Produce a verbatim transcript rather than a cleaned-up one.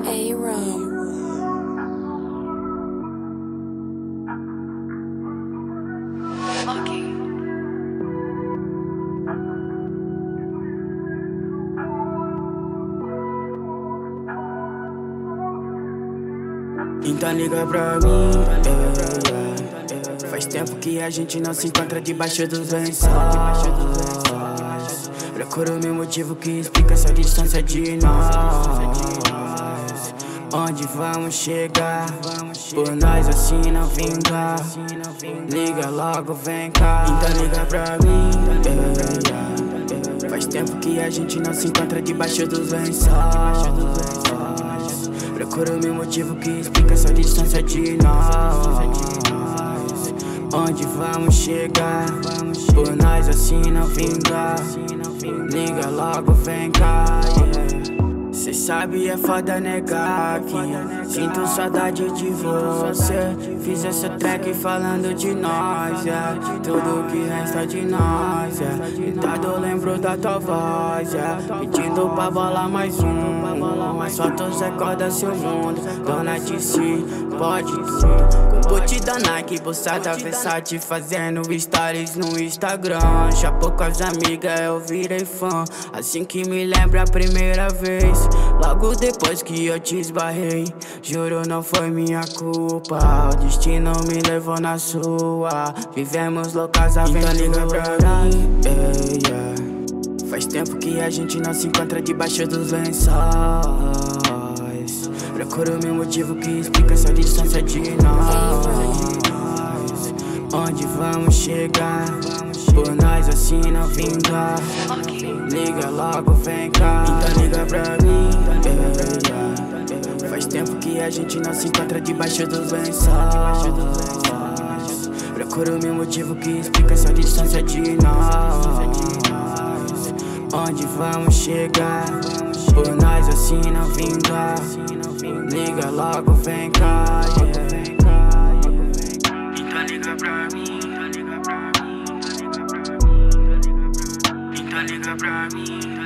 A-Rum. Lucky. Então liga pra mim, é, é. Faz tempo que a gente não se encontra debaixo dos lençóis. Procuro o meu motivo que explica essa distância de nós. Onde vamos chegar? Por nós assim não vingar. Liga logo, vem cá. Então liga pra mim, é, é. Faz tempo que a gente não se encontra debaixo dos lençóis. Procuro o meu motivo que explica essa distância de nós. Onde vamos chegar? Por nós assim não vingar. Liga logo, vem cá, yeah. Cê sabe é foda negar que sinto saudade de você. Fiz essa track falando de nós, yeah. Tudo que resta de nós, yeah. Deitado eu lembro da tua voz, yeah. Pedindo pra bolar mais um. Mas só tu recorda seu mundo. Dona de si, pode tudo. Com boot da Nike, bolsada Versace, fazendo stories no Instagram. Já poucas amigas eu virei fã. Assim que me lembro a primeira vez, logo depois que eu te esbarrei. Juro, não foi minha culpa. O destino me levou na sua. Vivemos loucas aventuras. Então liga pra mim, yeah, yeah. Faz tempo que a gente não se encontra debaixo dos lençóis. Procuro o meu motivo que explica essa distância de nós. Onde vamos chegar? Por nós assim não vingar. Liga logo, vem cá. Então liga pra mim, yeah. Faz tempo que a gente não se encontra debaixo dos lençóis. Procuro o meu motivo que explica essa distância de nós. Onde vamos chegar? Por nós assim não vingar. Liga logo, vem cá, yeah. Então liga pra mim, então liga pra mim, então liga pra mim.